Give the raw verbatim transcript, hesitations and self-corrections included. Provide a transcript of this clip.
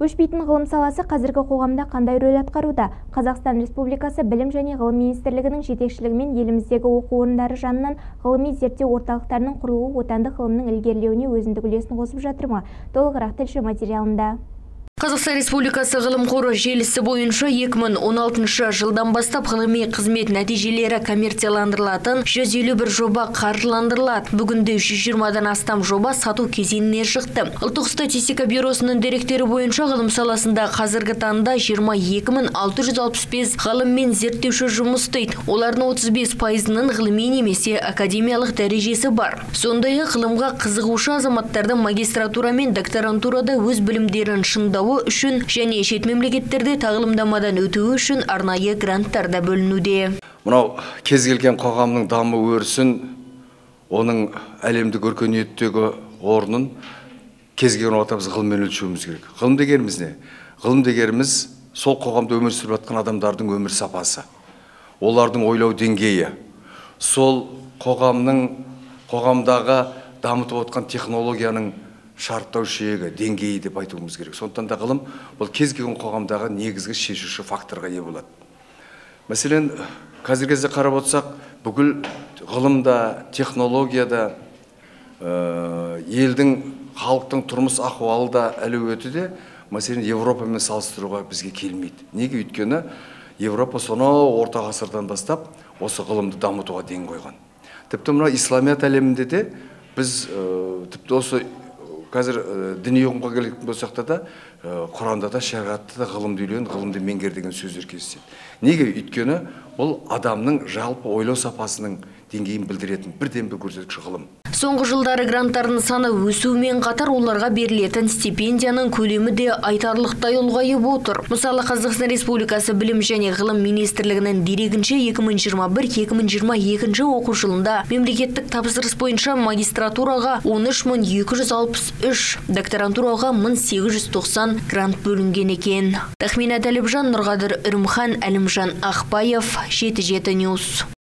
Өшпейтін ғылым саласы қазіргі қоғамда қандай рөл атқаруда? Қазақстан Республикасы Білім және ғылым министрлігінің жетекшілігімен еліміздегі оқу орындары жанынан ғылыми зерттеу орталықтарының құрылуы отандық ғылымның ілгерілеуіне өзіндік үлесін қосып жатыр ма? Толығырақ тілші материалында. Қазақстан Республикасы ғылым қоры желісі бойынша екі мың он алтыншы жылдан бастап ғылыми қызмет нәтижелері коммерцияландырылатын жүз елу бір жоба қаржыландырылады. Бүгінде жүз жиырмадан астам жоба сату кезеңіне шықты. Ұлттық статистика бюросының деректері бойынша ғылым саласында қазіргі таңда жиырма екі мың алты жүз алпыс бес ғалым мен зерттеуші жұмыс істейді. Олардың отыз бес пайызының ғылыми немесе академиялық дәрежесі бар. Сондай-ақ ғылымға қызығушы азаматтардың магистратура мен докторантурада өз білімдерін шыңдауы үшін және шет мемлекеттерде тағылымдамадан өтуі үшін арнайы гранттар да бөлінуде. Мынау кез келген қоғамның даму өрісін, оның әлемдік өркениеттегі орнын кез келген уақытта біз ғылыммен өлшеуіміз керек. Ғылым дегеніміз не? Ғылым дегеніміз сол қоғамда өмір сүріп жатқан адамдардың өмір сапасы, олардың ойлау деңгейі, сол қоғамның қоғамдағы дамытып отқан технологияның шарттау шегі, деңгейі деп айтуымыз керек. Сондықтан да ғылым бұл кез келген қоғамдағы негізгі шешуші факторға ие болады. Мәселен, қазіргі кезде қарап отырсақ, бүкіл ғылымда, технологияда, елдің, халықтың тұрмыс ахуалы да, әлеуеті де, мәселен, Европамен салыстыруға бізге келмейді. Неге? Өйткені Европа сонау орта ғасырдан бастап осы ғылымды дамытуға ден қойған. Тіпті мына исламият әлемінде де біз тіпті осы қазір діни ұғымға келетін болсақ та, Құранда да, шариғатта да ғылымды үйлен, ғылымды меңгер деген сөздер кездеседі. Неге? Өйткені бұл адамның жалпы ойлау сапасының деңгейін білдіретін бірден бір көрсеткіш ғылым. Соңғы жылдары гранттардың саны өсуімен қатар оларға берілетін стипендияның көлемі де айтарлықтай ұлғайып отыр. Мысалы, Қазақстан Республикасы Білім және ғылым министрлігінің дерегінше екі мың жиырма бір - екі мың жиырма екінші оқу жылында мемлекеттік тапсырыс бойынша магистратураға он үш мың екі жүз алпыс үш, докторантураға мың сегіз жүз тоқсан грант бөлінген екен. Тахмина Талибжан, Нұрғадыр Үрімхан, Әлімжан Ақбаев, жеті жеті ньюс.